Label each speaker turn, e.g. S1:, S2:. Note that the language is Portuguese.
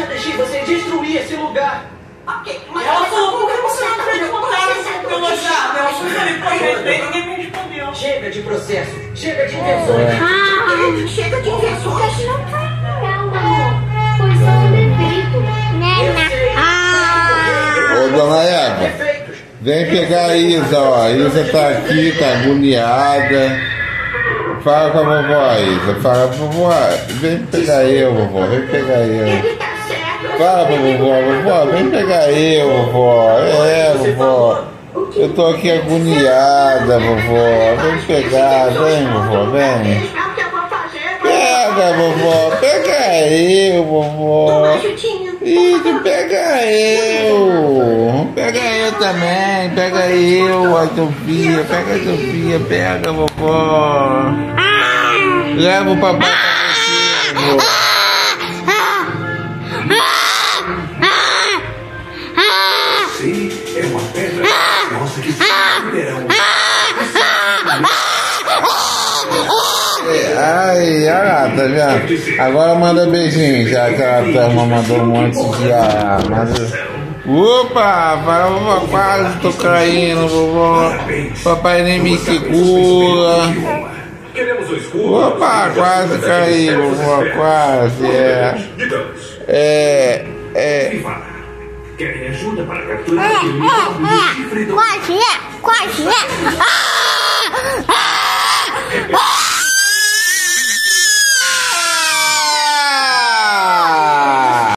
S1: já deixei você destruir esse lugar.
S2: Ok, mas ela falou, por que você não fez contato pelo WhatsApp? Eu falei, pô, ninguém me respondeu.
S1: Chega de processo, chega de invenções.
S2: Chega de invenções.
S3: Não foi real, amor. Foi só um defeito.
S4: Ô, dona Eva,
S1: Defeitos.
S4: vem pegar a Isa, ó. A Isa tá aqui, tá agoniada. Fala com a vovó, Isa. Fala, vovó, vem pegar eu, vovó. Vem pegar eu.
S2: Ele tá certo.
S4: Fala pra vovó, vovó, vem pegar eu, vovó. É, vovó. Eu tô aqui agoniada, vovó. Vem pegar, vem, vovó, vem.
S2: Sabe o que eu vou fazer?
S4: Pega, vovó, pega eu, vovó.
S2: Toma chutinho.
S4: Isso, pega eu. Pega eu também, pega eu, a Sofia, pega a Sofia, pega, vovó. Leva o papai pra você, vovó.
S5: Você é uma pedra nossa que se verão.
S4: Ai, ah, tá vendo? Agora manda beijinho, já que a turma mandou um monte de Opa, vovó, quase tô caindo, vovó. Papai nem me segura.
S5: Queremos o escudo.
S4: Opa, quase caí, vovó, quase,
S5: Querem ajuda para capturar aquele chifre do...
S3: Quase.